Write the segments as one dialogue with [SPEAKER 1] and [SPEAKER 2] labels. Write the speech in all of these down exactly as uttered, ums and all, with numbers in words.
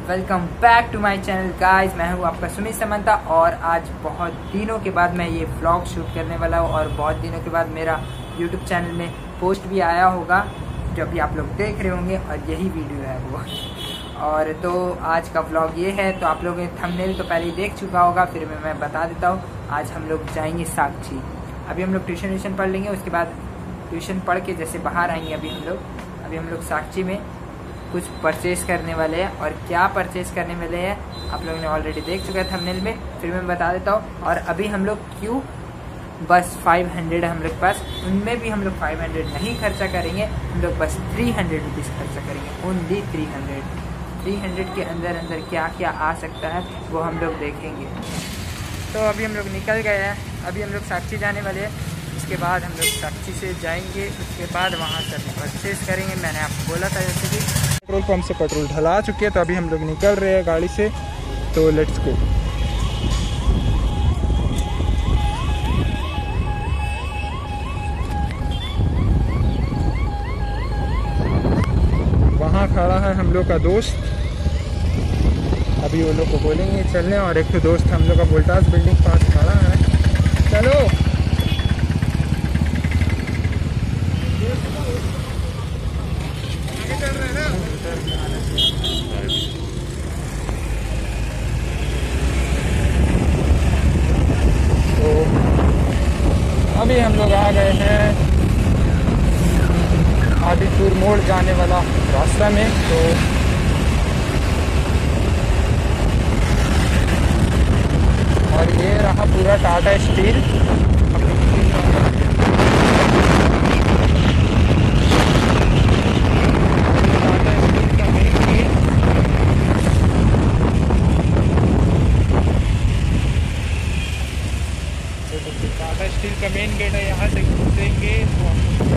[SPEAKER 1] Welcome back to my channel guys. मैं हूं आपका सुमित समंता और आज बहुत दिनों के बाद मैं ये व्लॉग शूट करने वाला हूं और बहुत दिनों के बाद मेरा यूट्यूब चैनल में पोस्ट भी आया होगा जो अभी आप लोग देख रहे होंगे और यही वीडियो है वो। और तो आज का व्लॉग ये है, तो आप लोगों ने थंबनेल तो पहले ही देख चुका होगा, फिर मैं, मैं बता देता हूँ। आज हम लोग जाएंगे साक्षी। अभी हम लोग ट्यूशन व्यूशन पढ़ लेंगे, उसके बाद ट्यूशन पढ़ के जैसे बाहर आएंगे अभी हम लोग अभी हम लोग साक्षी में कुछ परचेज करने वाले हैं। और क्या परचेज करने वाले हैं आप लोगों ने ऑलरेडी देख चुका है थंबनेल में, फिर मैं बता देता हूँ। और अभी हम लोग क्यों बस पाँच सौ है हम लोग पास, उनमें भी हम लोग पाँच सौ नहीं खर्चा करेंगे, हम लोग बस तीन सौ रुपीज़ खर्चा करेंगे, ओनली तीन सौ। तीन सौ के अंदर अंदर क्या क्या आ सकता है वो हम लोग देखेंगे। तो अभी हम लोग निकल गए हैं, अभी हम लोग साक्षी जाने वाले हैं। उसके बाद हम लोग साक्षी से जाएंगे, उसके बाद वहाँ से परचेज करेंगे। मैंने आपको बोला था जैसे कि पेट्रोल पंप से पेट्रोल ढला चुके हैं, तो अभी हम लोग निकल रहे हैं गाड़ी से। तो लेट्स गो। वहाँ खड़ा है हम लोग का दोस्त, अभी वो लोग को बोलेंगे चलने। और एक तो दोस्त हम लोग का वोल्टास बिल्डिंग पास खड़ा है, चलो। तो अभी हम लोग आ गए हैं आदिपुर मोड़ जाने वाला रास्ता में। तो और ये रहा पूरा टाटा स्टील। टाटा स्टील का मेन गेट है, यहाँ से घुसेंगे तो आपको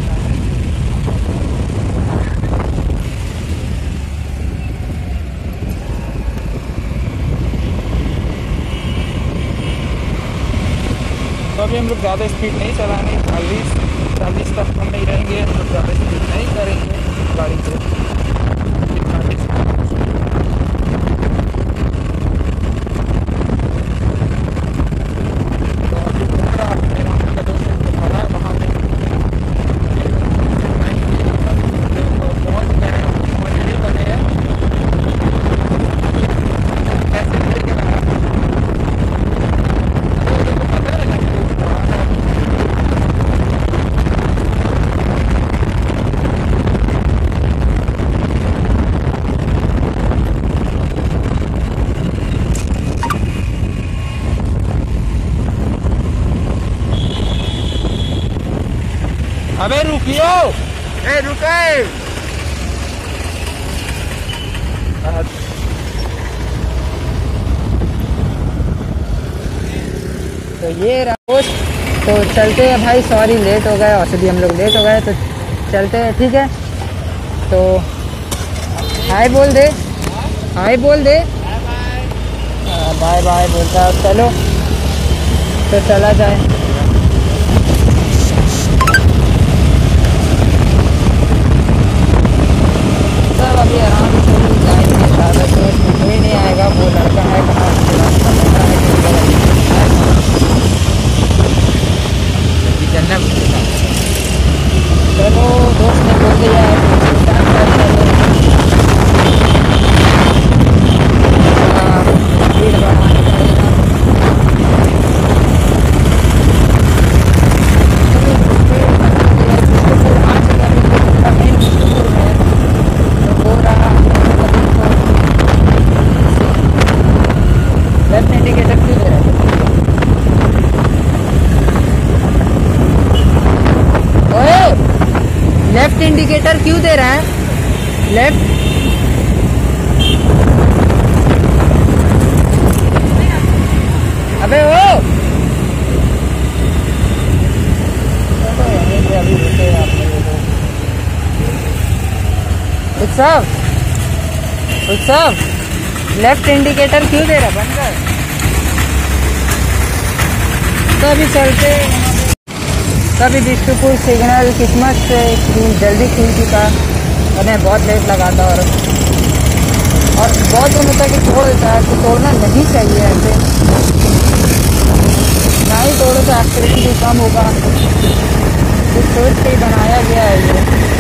[SPEAKER 1] तो अभी हम लोग ज़्यादा स्पीड नहीं चलाएंगे, चालीस चालीस तक हम नहीं रहेंगे, हम लोग ज़्यादा स्पीड नहीं करेंगे गाड़ी को। अबे रुकियो, ए रुके। तो ये रहा, तो चलते हैं भाई। सॉरी लेट हो गए, और भी हम लोग लेट हो गए, तो चलते हैं, ठीक है। तो हाय बोल दे, हाय बोल दे, बाय बाय बोलता है। चलो तो चला जाए। अभी आराम से जाएंगे, ज़्यादा कोई नहीं आएगा। वो लड़का है कहाँ से, रास्ता पता है कि जन्नत। चलो दोस्त ने बोल दिया है भीड़ बढ़ानी पड़ेगा। लेफ्ट इंडिकेटर क्यों दे रहा है? लेफ्ट अबे ओ उत्सव उत्सव लेफ्ट इंडिकेटर क्यों दे रहा? बंद कर। तो अभी चलते कभी बिष्णुपुर सिग्नल किस्मत से जल्दी खुल चुका, मैंने बहुत लेट लगा था। और और बहुत दिन होता है कि तोड़ देता है, तो तोड़ना नहीं चाहिए ऐसे, ना ही तोड़ो तो एक्सीडेंट भी कम होगा। तो सोच के ही बनाया गया है ये।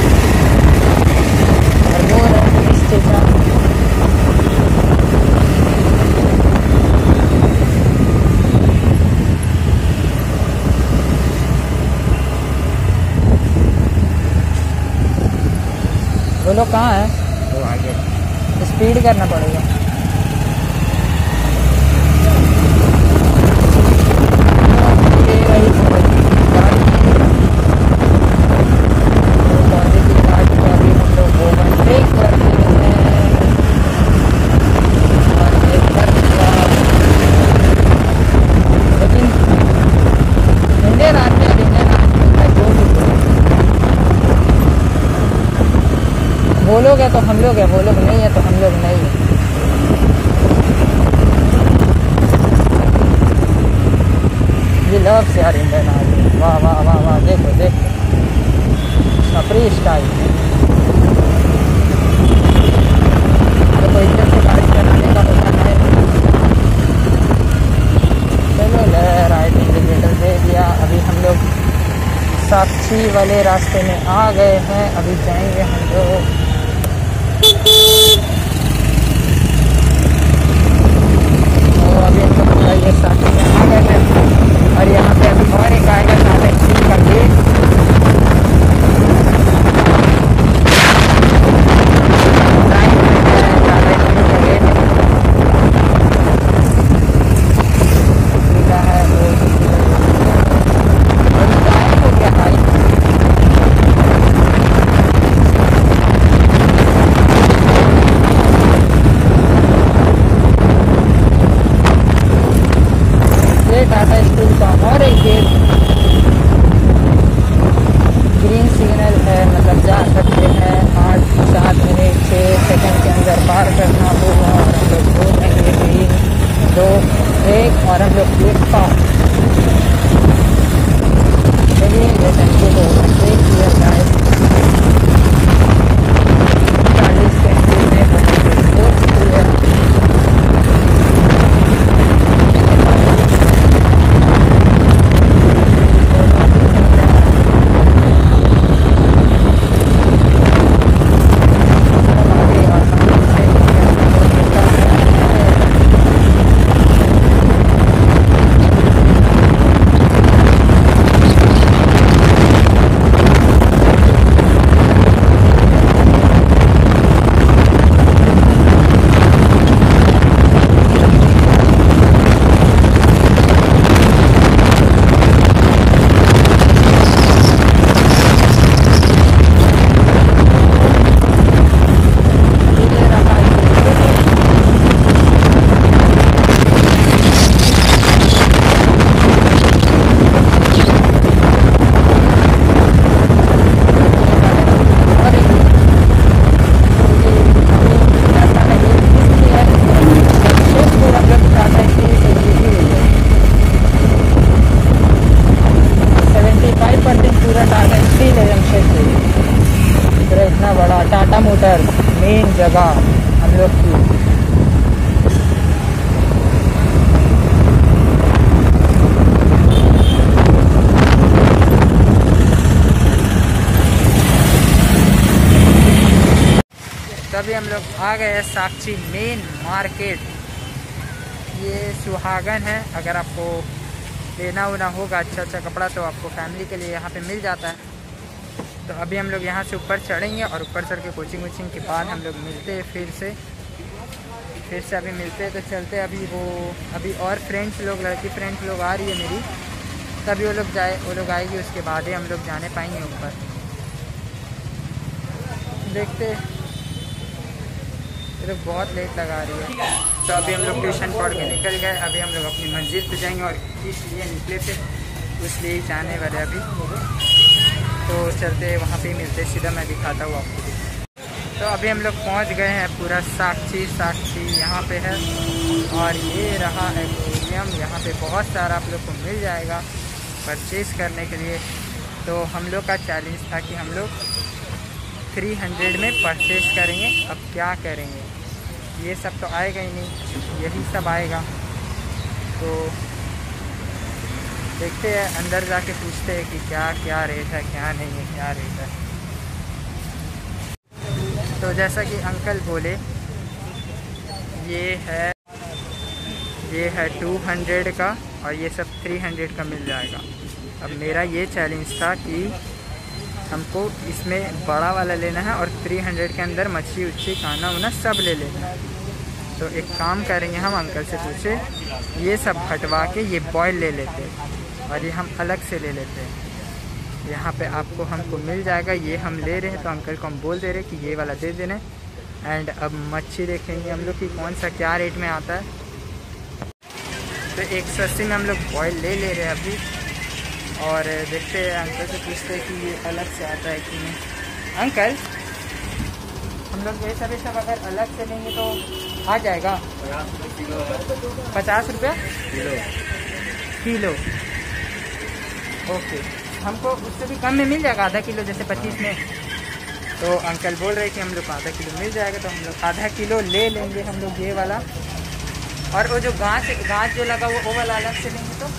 [SPEAKER 1] और वो है पुलिस स्टेशन। वो लोग कहाँ है? वो आगे। स्पीड करना पड़ेगा। वो लोग है तो हम लोग है, वो लोग नहीं है तो हम लोग नहीं है। ये लव से यार इंडियन आर्मी, वाह वाह वाह वाह, देखो देखो छपरी स्टाइल। तो इधर से गाड़ी चलाने का होता है। चलो ले राइट इंडिकेटर दे दिया। अभी हम लोग साक्षी वाले रास्ते में आ गए हैं। अभी जाएंगे हम लोग तो अभी हम लोग पूरा ये साक्षी में आ गए हैं। और यहाँ पे अभी और एक आएगा टाटा स्टील का गेट। टाटा स्टील का और एक गेट ग्रीन सिग्नल है, मतलब जा सकते हैं। आठ सात मिनट छः सेकंड के अंदर पार करना होगा। और हम लोग दो जाएंगे, तीन दो एक, और हम लोग गेट पार। चलिए जैसे को देख लिया जाए। चालीस के स्पीड में टाटा मोटर्स मेन जगह हम लोग की। तभी हम लोग आ गए साक्षी मेन मार्केट। ये सुहागन है। अगर आपको लेना उना होगा अच्छा अच्छा कपड़ा तो आपको फैमिली के लिए यहाँ पे मिल जाता है। तो अभी हम लोग यहाँ से ऊपर चढ़ेंगे और ऊपर चढ़ के कोचिंग वोचिंग के बाद हम लोग मिलते हैं फिर से फिर से अभी मिलते हैं। तो चलते अभी वो अभी और फ्रेंड्स लोग लड़की फ्रेंड्स लोग आ रही है मेरी, तभी वो लोग जाए वो लोग आएगी, उसके बाद ही हम लोग जाने पाएंगे ऊपर। देखते ये लोग बहुत लेट लगा रही है। तो अभी हम लोग ट्यूशन पढ़ के निकल गए। अभी हम लोग अपनी मंजिल पे जाएंगे और इसलिए निकले थे, इसलिए जाने वाले अभी। तो चलते वहाँ पे मिलते, सीधा मैं दिखाता हूँ आपको। तो अभी हम लोग पहुँच गए हैं पूरा साक्षी साक्षी यहाँ पे है। और ये रहा एक्वेरियम। यहाँ पे बहुत सारा आप लोग को मिल जाएगा परचेज़ करने के लिए। तो हम लोग का चैलेंज था कि हम लोग तीन सौ में परचेज़ करेंगे। अब क्या करेंगे, ये सब तो आएगा ही नहीं, यही सब आएगा। तो देखते हैं, अंदर जाके पूछते हैं कि क्या क्या रेट है, क्या नहीं है, क्या रेट है। तो जैसा कि अंकल बोले, ये है ये है टू हंड्रेड का और ये सब थ्री हंड्रेड का मिल जाएगा। अब मेरा ये चैलेंज था कि हमको इसमें बड़ा वाला लेना है और थ्री हंड्रेड के अंदर मच्छी उच्छी खाना वाना सब ले लेना है। तो एक काम करेंगे, हम अंकल से पूछे, ये सब हटवा के ये बॉयल ले लेते और ये हम अलग से ले लेते हैं। यहाँ पे आपको हमको मिल जाएगा, ये हम ले रहे हैं। तो अंकल को हम बोल दे रहे हैं कि ये वाला दे देना। एंड अब मच्छी देखेंगे हम लोग कि कौन सा क्या रेट में आता है। तो एक सौ अस्सी में हम लोग बॉयल ले ले रहे हैं अभी, और देखते हैं, अंकल से पूछते हैं कि ये अलग से आता है कि नहीं। अंकल, हम लोग ये सब सब अगर अलग से लेंगे तो आ जाएगा? पचास रुपये किलो किलो ओके, हमको उससे भी कम में मिल जाएगा, आधा किलो जैसे पच्चीस में। तो अंकल बोल रहे हैं कि हम लोग को आधा किलो मिल जाएगा, तो हम लोग आधा किलो ले लेंगे हम लोग ये वाला। और वो जो गाँच गाँच जो लगा वो वो वाला अलग से लेंगे तो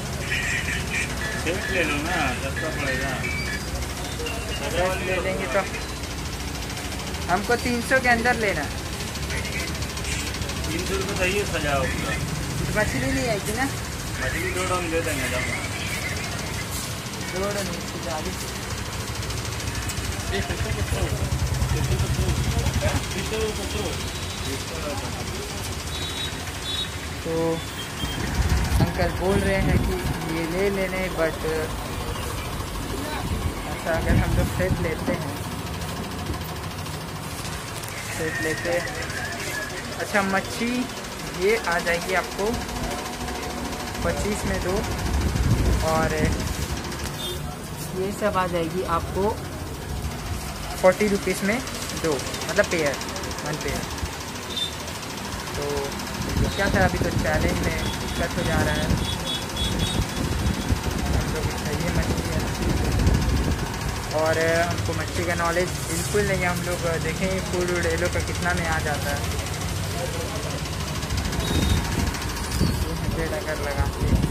[SPEAKER 1] ले लो ना, सस्ता पड़ेगा। ले लेंगे तो हमको तीन सौ के अंदर लेना है।
[SPEAKER 2] तीन सौ रुपये चाहिए सजाओ पूरा।
[SPEAKER 1] मछली नहीं आएगी ना?
[SPEAKER 2] मछली दो हम दे देंगे जब
[SPEAKER 1] दो नहीं चालीस। तो अंकल बोल रहे हैं कि ये ले लेने, बट ऐसा अगर हम लोग सेट लेते हैं सेट लेते अच्छा मच्छी ये आ जाएगी आपको पच्चीस में दो, और ये सब आ जाएगी आपको फोर्टी रुपीज़ में दो, मतलब पेयर, वन पेयर। तो क्या था, अभी तो चैलेंज में दिक्कत हो जा रहा है। हम लोग ये मछली है और हमको मच्छी का नॉलेज बिल्कुल नहीं है। हम लोग देखें फूड वूड ये लोग का कितना में आ जाता है। टू हंड्रेड अगर लगाते हैं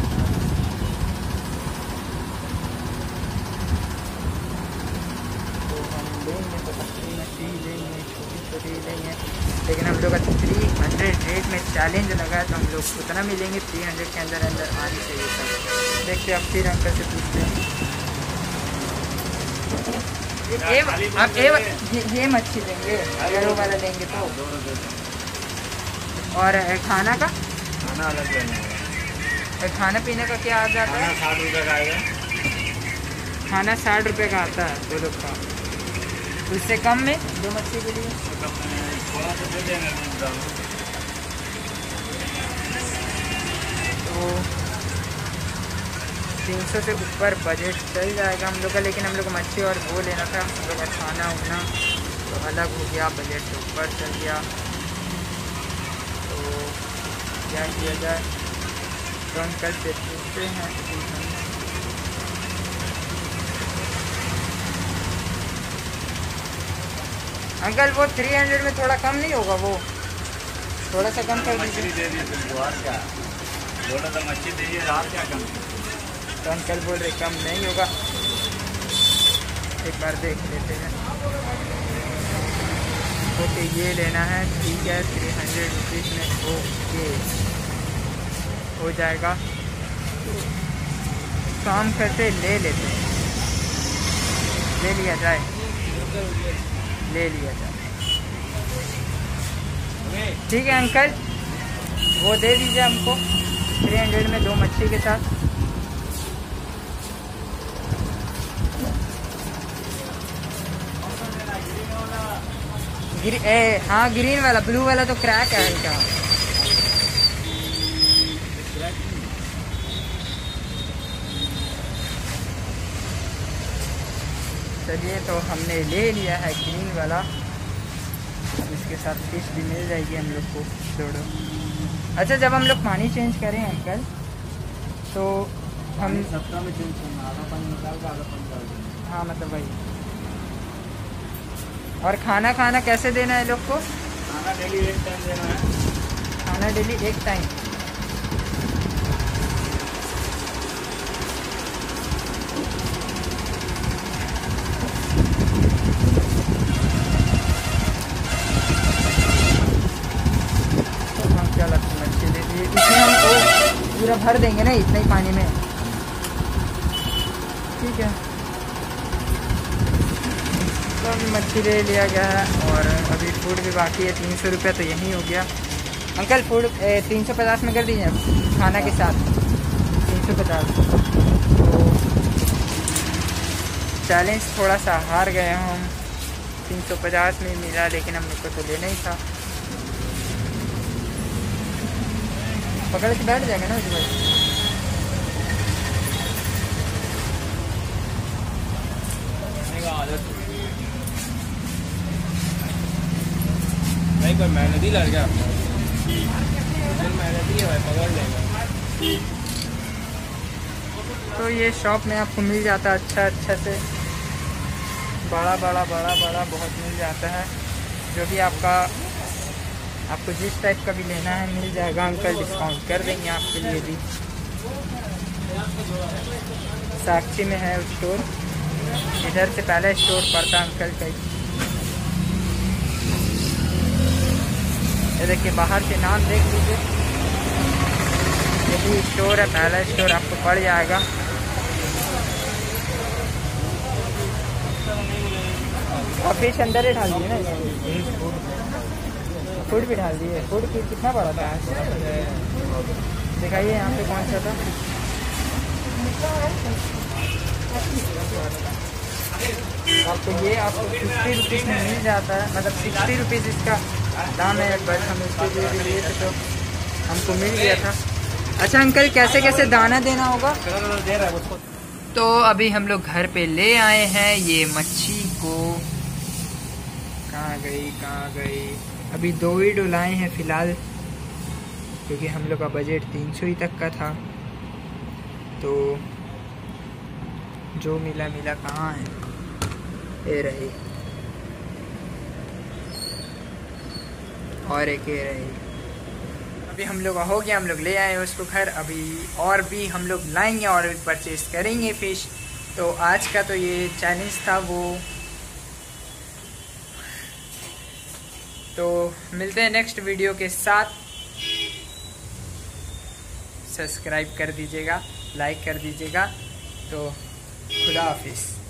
[SPEAKER 1] तो हम लेंगे तो पतली मछली लेंगे, छोटी छोटी लेंगे, लेकिन हम लोग का थ्री हंड्रेड रेट में चैलेंज लगा है तो हम लोग उतना मिलेंगे। थ्री हंड्रेड के अंदर अंदर आनी चाहिए सब। देखते अब फिर अंकल से पूछते हैं। ये अब ये, ये, ये मच्छी लेंगे, अगर वो वाला लेंगे तो। और खाना का
[SPEAKER 2] खाना अलग लेना,
[SPEAKER 1] खाना पीने का क्या आ जाता है?
[SPEAKER 2] साठ रुपये का आएगा।
[SPEAKER 1] खाना साठ रुपये का आता है दो लोग का। उससे कम में दो मच्छी के लिए
[SPEAKER 2] थोड़ा सा दे देंगे।
[SPEAKER 1] तो तीन सौ से ऊपर बजट चल जाएगा हम लोग का, लेकिन हम लोग को मच्छी और वो लेना था। हम लोग का खाना उना तो अलग हो गया, बजट से ऊपर चल गया। तो क्या किया जाए, तो अंकल से पूछते हैं। अंकल वो थ्री हंड्रेड में थोड़ा कम नहीं होगा? वो थोड़ा सा कम कर दीजिए।
[SPEAKER 2] दे दीजिए और क्या, थोड़ा सा मच्छी दीजिए और क्या कम।
[SPEAKER 1] तो अंकल बोल रहे कम नहीं होगा, एक बार देख लेते हैं। ओके ये लेना है, ठीक है, थ्री हंड्रेड रुपीज़ में ओके हो जाएगा। काम करते ले लेते हैं, ले लिया जाए, ले लिया जाए। ठीक है अंकल, वो दे दीजिए हमको थ्री हंड्रेड में दो मच्छी के साथ। ग्री ए, हाँ ग्रीन वाला, ब्लू वाला तो क्रैक है इनका। चलिए तो हमने ले लिया है ग्रीन वाला। अब इसके साथ फिश भी मिल जाएगी हम लोग को दोनों। अच्छा जब हम लोग पानी चेंज करें अंकल तो हम
[SPEAKER 2] सप्ताह में चेंज करना, आधा पानी निकाल के आधा पानी डाल देना।
[SPEAKER 1] हाँ मतलब वही। और खाना खाना कैसे देना है लोग को?
[SPEAKER 2] खाना खाना डेली एक टाइम देना है।
[SPEAKER 1] खाना डेली एक टाइम। तो हम क्या लगता है मच्छी दे दिए, इसमें हम वो पूरा भर देंगे ना इतना ही पानी में, ठीक है। तो अभी मच्छी ले लिया गया है और अभी फूड भी बाकी है। तीन सौ रुपये तो यहीं हो गया। अंकल फूड तीन सौ पचास में कर दीजिए खाना के साथ, तीन सौ पचास। तो चैलेंज थोड़ा सा हार गए हम, तीन सौ पचास में मिला लेकिन हमने को तो लेना ही था। पकड़ के बैठ जाएगा ना उसके बाद।
[SPEAKER 2] नहीं कोई मेहनती लड़का मेहनती है भाई, पकड़ लेगा।
[SPEAKER 1] तो ये शॉप में आपको मिल जाता है अच्छा अच्छा से, बड़ा बड़ा बड़ा बड़ा बहुत मिल जाता है। जो भी आपका आपको जिस टाइप का भी लेना है मिल जाएगा। अंकल डिस्काउंट कर देंगे आपके लिए भी। साक्षी में है स्टोर, इधर से पहले स्टोर पड़ता अंकल का। ये देखिए बाहर से नाम देख लीजिए, यही स्टोर है, पहला स्टोर आपको पड़ जाएगा। और फिश अंदर ही डाल दिए ना, फूड भी डाल दिए। फूड की कितना बड़ा था दिखाइए यहाँ पे कौन सा था। आपको ये आपको फिफ्टी रुपीज़ में मिल जाता है, मतलब सिक्सटी रुपीज़ इसका दाम है, बट हम इसके लिए भी लिए थे तो हमको मिल गया था। अच्छा अंकल कैसे कैसे दाना देना होगा?
[SPEAKER 2] दे रहा है उसको।
[SPEAKER 1] तो अभी हम लोग घर पे ले आए हैं ये मच्छी को। कहाँ गई कहाँ गई? अभी दो ही डुलाए हैं फ़िलहाल, क्योंकि हम लोग का बजट तीन सौ ही तक का था। तो जो मिला मिला, कहाँ है ये रही, और एक ये रही। अभी हम लोग हो गया, हम लोग ले आए उसको घर। अभी और भी हम लोग लाएंगे और भी परचेज करेंगे फ़िश। तो आज का तो ये चैलेंज था वो। तो मिलते हैं नेक्स्ट वीडियो के साथ। सब्सक्राइब कर दीजिएगा, लाइक कर दीजिएगा। तो खुदा हाफिज़।